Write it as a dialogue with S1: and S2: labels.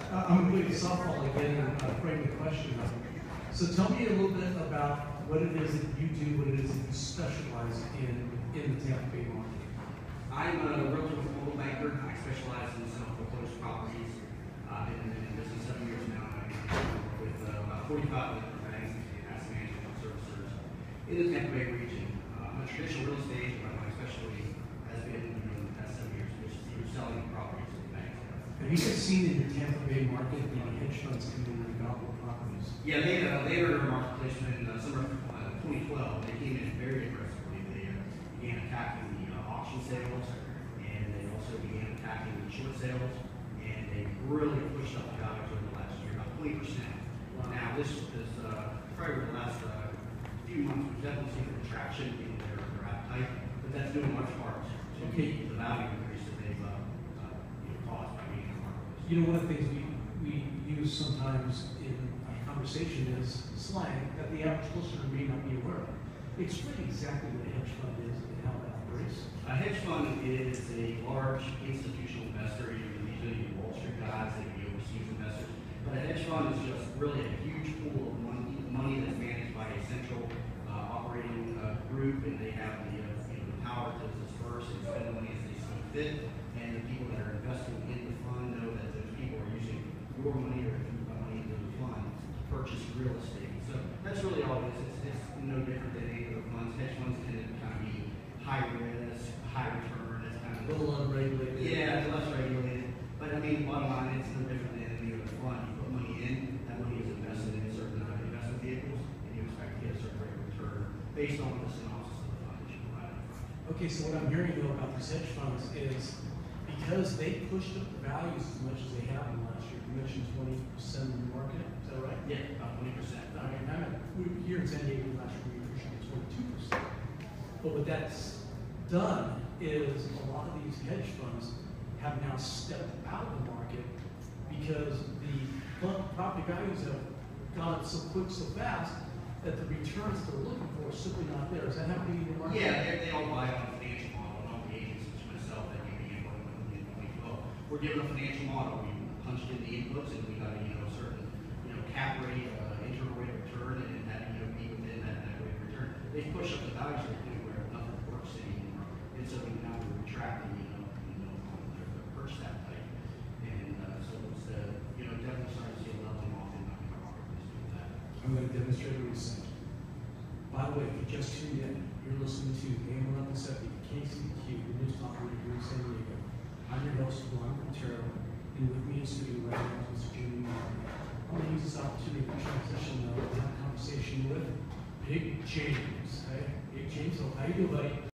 S1: I'm going to softball again and frame the question. So tell me a little bit about what it is that you do, what it is that you specialize in the Tampa Bay market.
S2: I'm a realtor with Mobile Banker. I specialize in selling foreclosed properties. I've been in business 7 years now. I work with about 45 different banks and asset management servicers in the Tampa Bay region. I'm a traditional real estate, but my specialty has been in the past 7 years, which is through selling properties to the banks.
S1: Have you guys seen in the Tampa Bay market the hedge funds come in and develop properties?
S2: Yeah, they entered our marketplace in summer of 2012. They came in very aggressively. They began attacking the auction sales, and they also began attacking the short sales, and they really pushed up the values over the last year, about 20%. Now, this probably over the last few months, we've definitely seen a retraction in their appetite, but that's doing much part to keep the value increase that they've caused by being in the marketplace.
S1: You know, one of the things we use sometimes in our conversation is slang that the average listener may not be aware of. Explain exactly what a hedge fund is and how that operates.
S2: A hedge fund is a large institutional investor. Usually Wall Street guys, they can be overseas investors. But a hedge fund is just really a huge pool of money that's managed by a central operating group, and they have the power to disperse and spend money as they see fit. And the people that are investing in the fund know that those people are using your money or money into the fund to purchase real estate. So that's really all it is. It's no different than any other funds. Hedge funds tend to kind of be high risk, high return. It's kind of
S1: A little unregulated.
S2: Yeah, it's less regulated. But I mean, bottom line, it's no different than any other fund. You put money in, that money is invested in certain investment vehicles, and you expect to get a certain rate of return based on the synopsis of the fund that you provide.
S1: Okay, so what I'm hearing though about these hedge funds is because they pushed up the values as much as they have in the last year. You mentioned 20% of the market, is that right?
S2: Yeah, about 20%.
S1: I mean, here in San Diego last year we pushed it 22%. But what that's done is a lot of these hedge funds have now stepped out of the market because the property values have gone up so quick, so fast that the returns they're looking for are simply not there. Is that happening in your market?
S2: Yeah, they all buy on a financial model, and all the agents, such as myself, that you began working with in 2012. We're given a financial model. We punched in the inputs, and we got a certain cap rate, internal rate of return, and that be within that rate of return. They push up the values to the point where nothing works anymore, and so we now we're retracting the purchase appetite, and so it's definitely starting to see a leveling off in our marketplace with that.
S1: I'm going to demonstrate what he's saying. By the way, if you just tuned in, you're listening to AM 1170 KCQ, the news talk radio here in San Diego. I'm your host, Juan Quintero, and with me in studio right now is Mr. Jimmy Meloni. I'm going to use this opportunity to transition and have a conversation with Big James. Hey, Big James, how you doing, buddy?